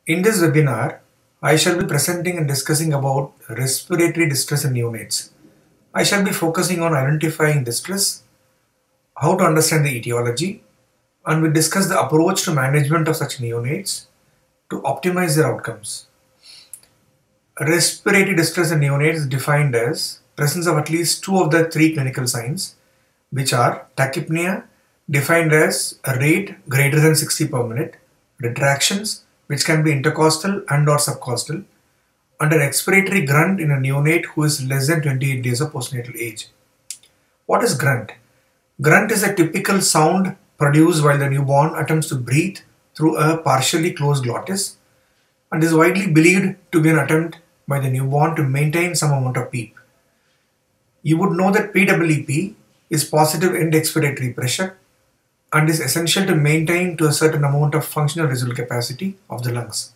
In this webinar, I shall be presenting and discussing about respiratory distress in neonates. I shall be focusing on identifying distress, how to understand the etiology, and we discuss the approach to management of such neonates to optimize their outcomes. Respiratory distress in neonates is defined as presence of at least two of the three clinical signs, which are tachypnea, defined as a rate greater than 60 per minute, retractions, which can be intercostal and or subcostal, and an expiratory grunt in a neonate who is less than 28 days of postnatal age. What is grunt? Grunt is a typical sound produced while the newborn attempts to breathe through a partially closed glottis and is widely believed to be an attempt by the newborn to maintain some amount of PEEP. You would know that PEEP is positive end expiratory pressure and is essential to maintain to a certain amount of functional residual capacity of the lungs.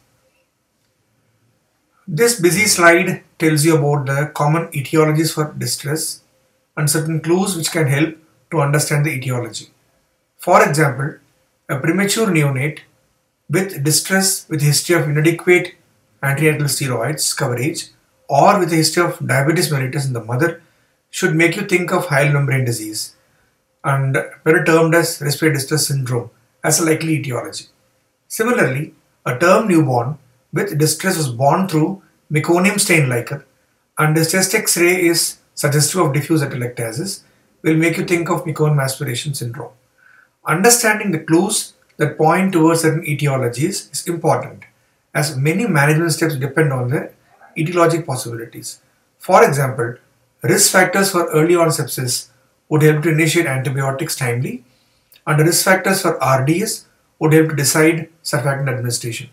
This busy slide tells you about the common etiologies for distress and certain clues which can help to understand the etiology. For example, a premature neonate with distress with history of inadequate antenatal steroids coverage or with a history of diabetes mellitus in the mother should make you think of Hile membrane disease and better termed as respiratory distress syndrome as a likely etiology. Similarly, a term newborn with distress was born through meconium stain lichen and the chest X-ray is suggestive of diffuse atelectasis will make you think of meconium aspiration syndrome. Understanding the clues that point towards certain etiologies is important as many management steps depend on the etiologic possibilities. For example, risk factors for early on sepsis would help to initiate antibiotics timely, and the risk factors for RDS would help to decide surfactant administration.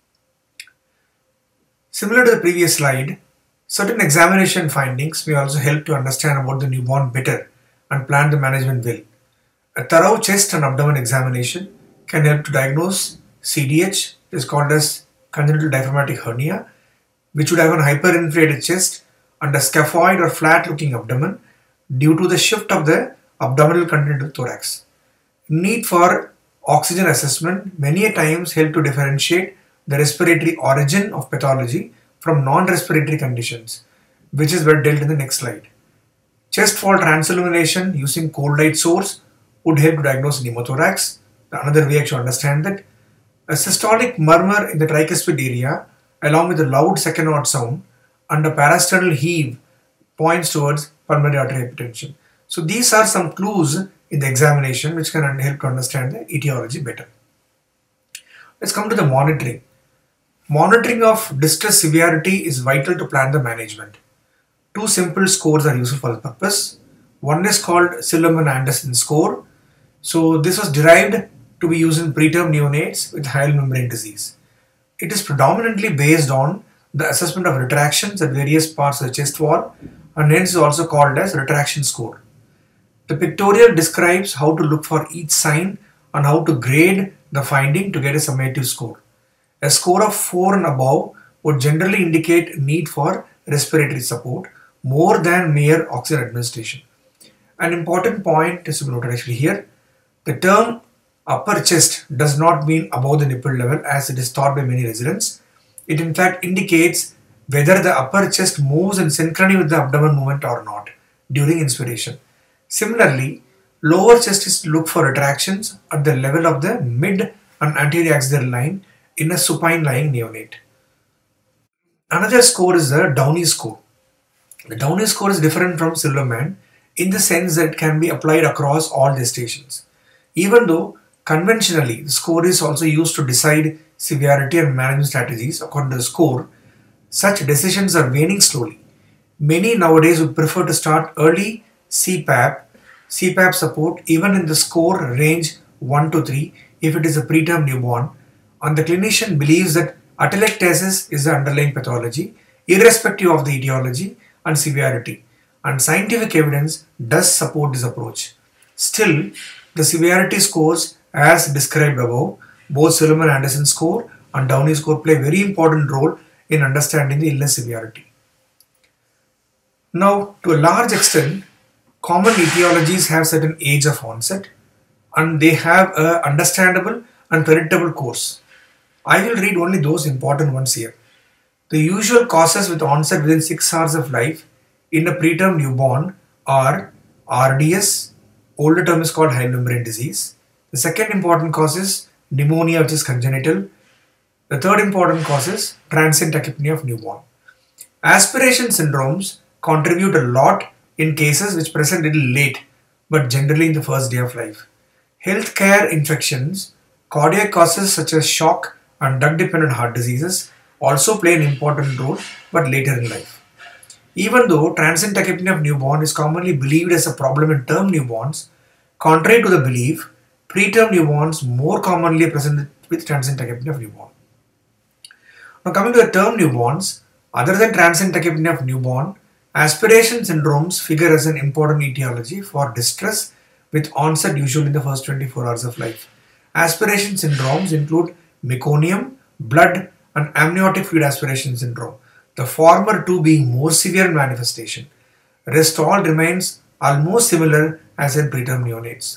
Similar to the previous slide, certain examination findings may also help to understand about the newborn better and plan the management well. A thorough chest and abdomen examination can help to diagnose CDH, it is called as congenital diaphragmatic hernia, which would have an hyperinflated chest and a scaphoid or flat looking abdomen due to the shift of the abdominal content to thorax. Need for oxygen assessment many a times help to differentiate the respiratory origin of pathology from non-respiratory conditions, which is well dealt in the next slide. Chest wall transillumination using cold light source would help to diagnose pneumothorax. Another way to understand that a systolic murmur in the tricuspid area along with a loud second odd sound and a parasternal heave points towards pulmonary artery hypertension. So these are some clues in the examination which can help to understand the etiology better. Let's come to the monitoring. Monitoring of distress severity is vital to plan the management. Two simple scores are useful for the purpose. One is called Silverman-Anderson score. So this was derived to be used in preterm neonates with Hile membrane disease. It is predominantly based on the assessment of retractions at various parts of the chest wall and hence is also called as retraction score. The pictorial describes how to look for each sign and how to grade the finding to get a summative score. A score of 4 and above would generally indicate need for respiratory support more than mere oxygen administration. An important point is to be noted actually here. The term upper chest does not mean above the nipple level as it is thought by many residents. It in fact indicates whether the upper chest moves in synchrony with the abdomen movement or not during inspiration. Similarly, lower chest is to look for retractions at the level of the mid and anterior axillary line in a supine lying neonate. Another score is the Downey score. The Downey score is different from Silverman in the sense that it can be applied across all gestations. Even though conventionally the score is also used to decide severity and management strategies according to the score, such decisions are waning slowly. Many nowadays would prefer to start early CPAP support even in the score range 1 to 3 if it is a preterm newborn, and the clinician believes that atelectasis is the underlying pathology irrespective of the etiology and severity, and scientific evidence does support this approach. Still, the severity scores as described above, both Silverman-Anderson score and Downey score play a very important role in understanding the illness severity. Now, to a large extent, common etiologies have certain age of onset and they have a understandable and predictable course. I will read only those important ones here. The usual causes with onset within 6 hours of life in a preterm newborn are RDS, older term is called hyalin membrane disease. The second important cause is pneumonia, which is congenital. The third important cause is transient tachypnea of newborn. Aspiration syndromes contribute a lot in cases which present a little late, but generally in the first day of life. Healthcare infections, cardiac causes such as shock and drug-dependent heart diseases also play an important role, but later in life. Even though transient tachypnea of newborn is commonly believed as a problem in term newborns, contrary to the belief, preterm newborns more commonly are present with transient tachypnea of newborn. Now coming to the term newborns, other than transient tachypnea of newborn, aspiration syndromes figure as an important etiology for distress with onset usually in the first 24 hours of life. Aspiration syndromes include meconium, blood, and amniotic fluid aspiration syndrome, the former two being more severe in manifestation. Rest all remains almost similar as in preterm neonates.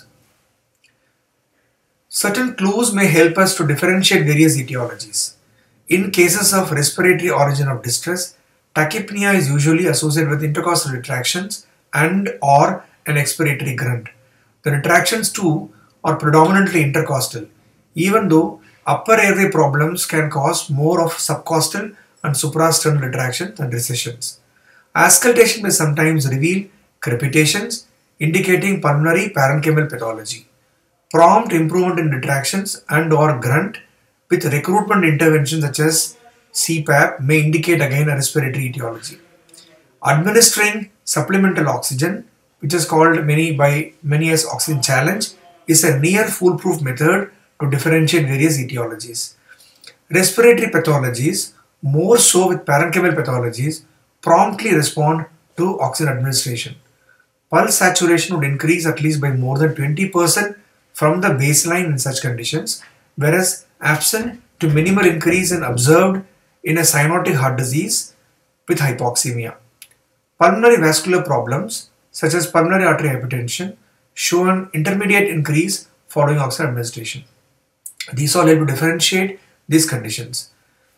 Certain clues may help us to differentiate various etiologies. In cases of respiratory origin of distress, tachypnea is usually associated with intercostal retractions and or an expiratory grunt. The retractions too are predominantly intercostal, even though upper airway problems can cause more of subcostal and suprasternal retractions and recessions. Auscultation may sometimes reveal crepitations, indicating pulmonary parenchymal pathology. Prompt improvement in retractions and or grunt with recruitment interventions such as CPAP may indicate again a respiratory etiology. Administering supplemental oxygen, which is called by many as oxygen challenge, is a near foolproof method to differentiate various etiologies. Respiratory pathologies, more so with parenchymal pathologies, promptly respond to oxygen administration. Pulse saturation would increase at least by more than 20% from the baseline in such conditions, whereas absent to minimal increase in observed in a cyanotic heart disease with hypoxemia. Pulmonary vascular problems such as pulmonary artery hypertension show an intermediate increase following oxygen administration. These all help to differentiate these conditions.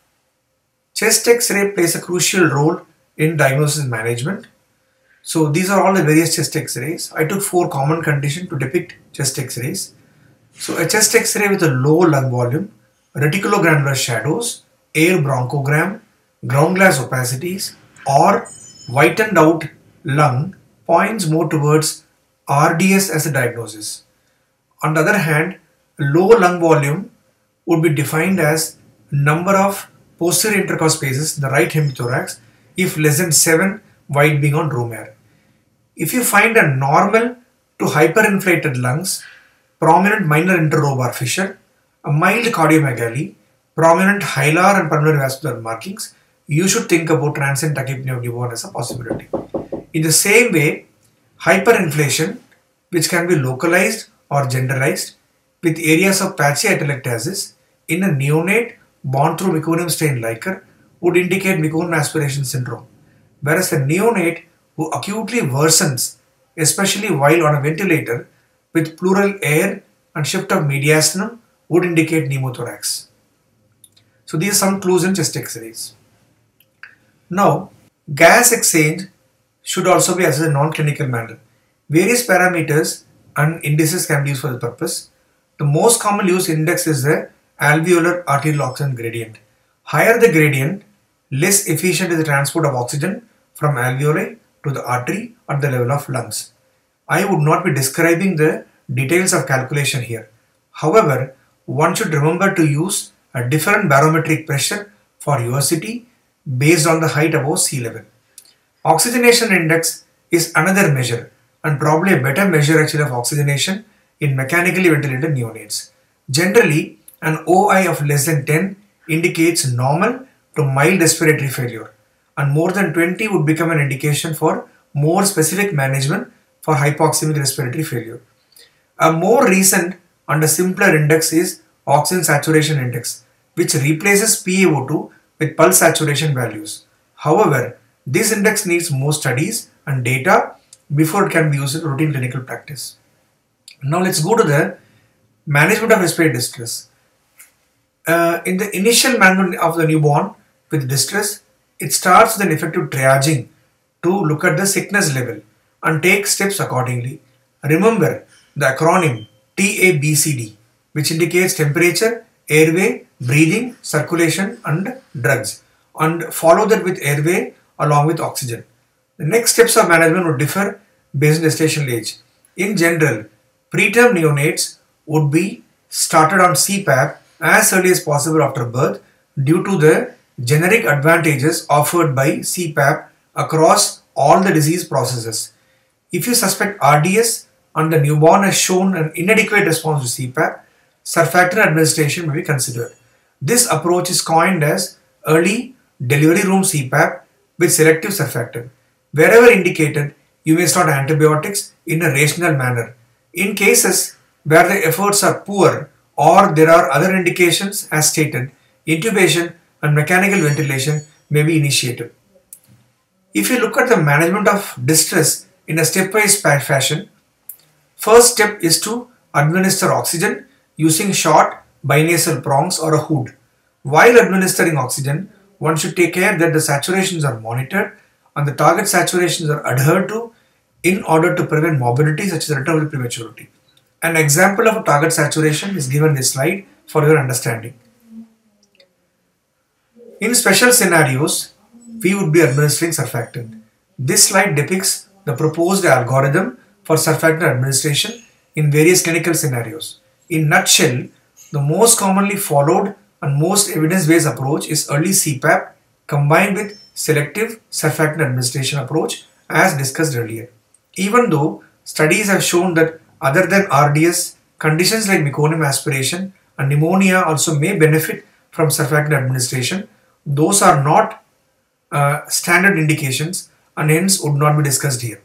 Chest X-ray plays a crucial role in diagnosis and management. So these are all the various chest X-rays. I took 4 common conditions to depict chest X-rays. So a chest X-ray with a low lung volume, reticulogranular shadows, air bronchogram, ground glass opacities, or whitened out lung points more towards RDS as a diagnosis. On the other hand, low lung volume would be defined as number of posterior intercostal spaces in the right hemithorax if less than 7, wide being on room air. If you find a normal to hyperinflated lungs, prominent minor interlobar fissure, a mild cardiomegaly, prominent hilar and pulmonary vascular markings, you should think about transient tachypnea of newborn as a possibility. In the same way, hyperinflation, which can be localized or generalized with areas of patchy atelectasis in a neonate born through meconium strain Liker, would indicate meconium aspiration syndrome, whereas a neonate who acutely worsens, especially while on a ventilator with pleural air and shift of mediastinum, would indicate pneumothorax. So these are some clues in chest X-rays. Now, gas exchange should also be assessed in a non-clinical manner. Various parameters and indices can be used for the purpose. The most commonly used index is the alveolar arterial oxygen gradient. Higher the gradient, less efficient is the transport of oxygen from alveoli to the artery at the level of lungs. I would not be describing the details of calculation here. However, one should remember to use a different barometric pressure for your city based on the height above sea level. Oxygenation index is another measure and probably a better measure actually of oxygenation in mechanically ventilated neonates. Generally, an OI of less than 10 indicates normal to mild respiratory failure, and more than 20 would become an indication for more specific management for hypoxemic respiratory failure. A more recent and a simpler index is oxygen saturation index, which replaces PaO2 with pulse saturation values. However, this index needs more studies and data before it can be used in routine clinical practice. Now let's go to the management of respiratory distress. In the initial management of the newborn with distress, it starts with an effective triaging to look at the sickness level and take steps accordingly. Remember the acronym TABCD, which indicates temperature, airway, breathing, circulation, and drugs, and follow that with airway along with oxygen. The next steps of management would differ based on gestational age. In general, preterm neonates would be started on CPAP as early as possible after birth due to the generic advantages offered by CPAP across all the disease processes. If you suspect RDS and the newborn has shown an inadequate response to CPAP, surfactant administration may be considered. This approach is coined as early delivery room CPAP with selective surfactant. Wherever indicated, you may start antibiotics in a rational manner. In cases where the efforts are poor or there are other indications as stated, intubation and mechanical ventilation may be initiated. If you look at the management of distress in a stepwise fashion, first step is to administer oxygen using short binasal prongs or a hood. While administering oxygen, one should take care that the saturations are monitored and the target saturations are adhered to in order to prevent morbidity such as return with prematurity. An example of a target saturation is given in this slide for your understanding. In special scenarios, we would be administering surfactant. This slide depicts the proposed algorithm for surfactant administration in various clinical scenarios. In nutshell, the most commonly followed and most evidence-based approach is early CPAP combined with selective surfactant administration approach as discussed earlier. Even though studies have shown that other than RDS, conditions like meconium aspiration and pneumonia also may benefit from surfactant administration, those are not standard indications and hence would not be discussed here.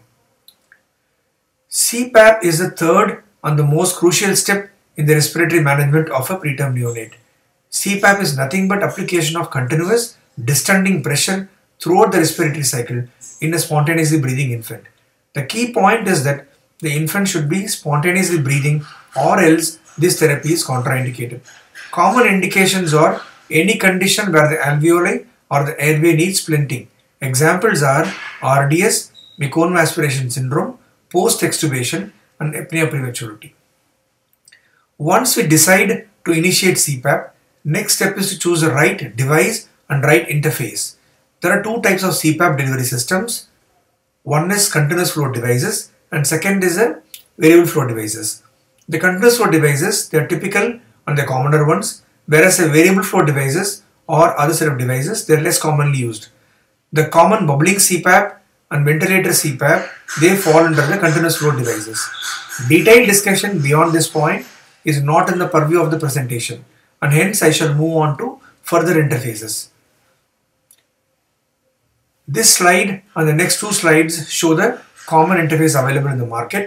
CPAP is the third and the most crucial step in the respiratory management of a preterm neonate. CPAP is nothing but application of continuous distending pressure throughout the respiratory cycle in a spontaneously breathing infant. The key point is that the infant should be spontaneously breathing or else this therapy is contraindicated. Common indications are any condition where the alveoli or the airway needs splinting. Examples are RDS, meconium aspiration syndrome, post-extubation and apnea prematurity. Once we decide to initiate CPAP, next step is to choose the right device and right interface. There are two types of CPAP delivery systems. One is continuous flow devices and second is a variable flow devices. The continuous flow devices, they are typical and the commoner ones, whereas the variable flow devices or other set of devices, they are less commonly used. The common bubbling CPAP and ventilator CPAP, they fall under the continuous flow devices. Detailed discussion beyond this point is not in the purview of the presentation and hence I shall move on to further interfaces. This slide and the next two slides show the common interface available in the market.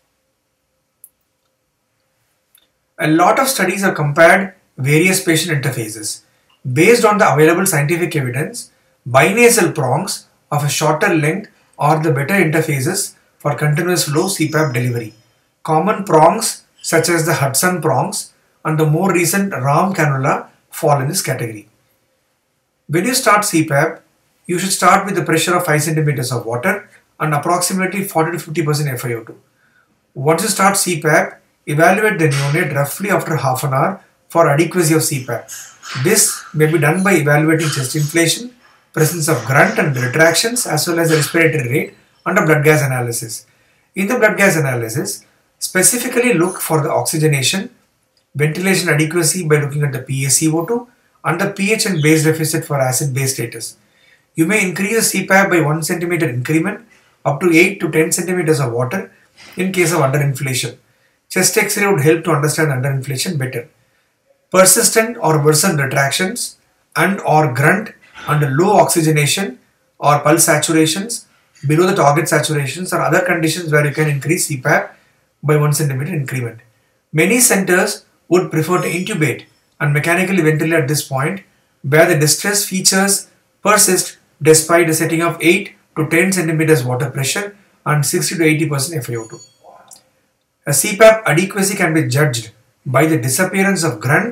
A lot of studies have compared various patient interfaces. Based on the available scientific evidence, binasal prongs of a shorter length are the better interfaces for continuous flow CPAP delivery. Common prongs such as the Hudson prongs and the more recent Ram cannula fall in this category. When you start CPAP, you should start with the pressure of 5 centimeters of water and approximately 40 to 50% FiO2. Once you start CPAP, evaluate the neonate roughly after half an hour for adequacy of CPAP. This may be done by evaluating chest inflation, presence of grunt and retractions as well as the respiratory rate and a blood gas analysis. In the blood gas analysis, specifically look for the oxygenation, ventilation adequacy by looking at the PaCO2 and the pH and base deficit for acid-base status. You may increase the CPAP by 1 centimeter increment up to 8 to 10 centimeters of water in case of underinflation. Chest X-ray would help to understand underinflation better. Persistent or worsened retractions and or grunt and low oxygenation or pulse saturations below the target saturations are other conditions where you can increase CPAP by 1 centimeter increment. Many centers would prefer to intubate and mechanically ventilate at this point where the distress features persist despite a setting of 8 to 10 centimeters water pressure and 60 to 80% FiO2. A CPAP adequacy can be judged by the disappearance of grunt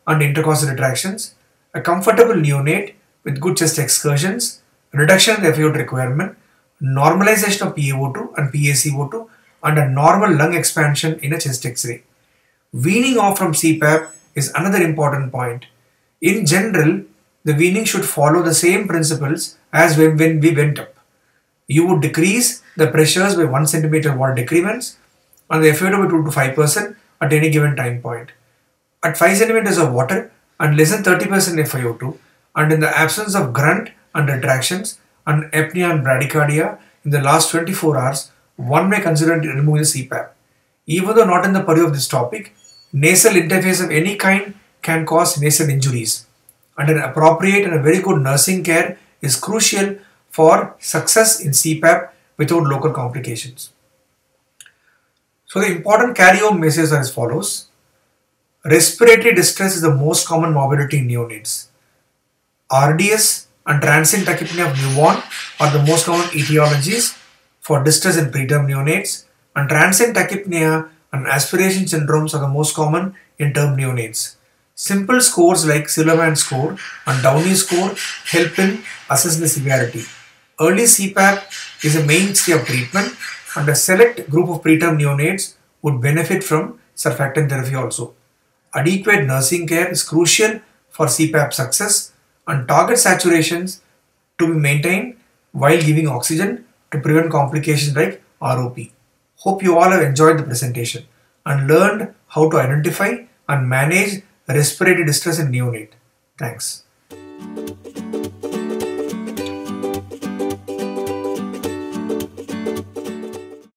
and intercostal retractions, a comfortable neonate with good chest excursions, reduction in the FiO2 requirement, normalization of PaO2 and PaCO2, and a normal lung expansion in a chest X-ray. Weaning off from CPAP is another important point. In general, the weaning should follow the same principles as when we went up. You would decrease the pressures by 1 centimeter wall decrements and the FiO2 by 2 to 5% at any given time point. At 5 centimeters of water and less than 30% FiO2, and in the absence of grunt and retractions and apnea and bradycardia in the last 24 hours, one may consider removing the CPAP. Even though not in the purview of this topic, nasal interface of any kind can cause nasal injuries, and an appropriate and a very good nursing care is crucial for success in CPAP without local complications. So the important carry-home messages are as follows. Respiratory distress is the most common morbidity in neonates. RDS and transient tachypnea of newborn are the most common etiologies for distress in preterm neonates, and transient tachypnea and aspiration syndromes are the most common in term neonates. Simple scores like Silverman score and Downey score help in assessing the severity. Early CPAP is a mainstay of treatment, and a select group of preterm neonates would benefit from surfactant therapy also. Adequate nursing care is crucial for CPAP success, and target saturations to be maintained while giving oxygen to prevent complications like ROP. Hope you all have enjoyed the presentation and learned how to identify and manage respiratory distress in neonate. Thanks.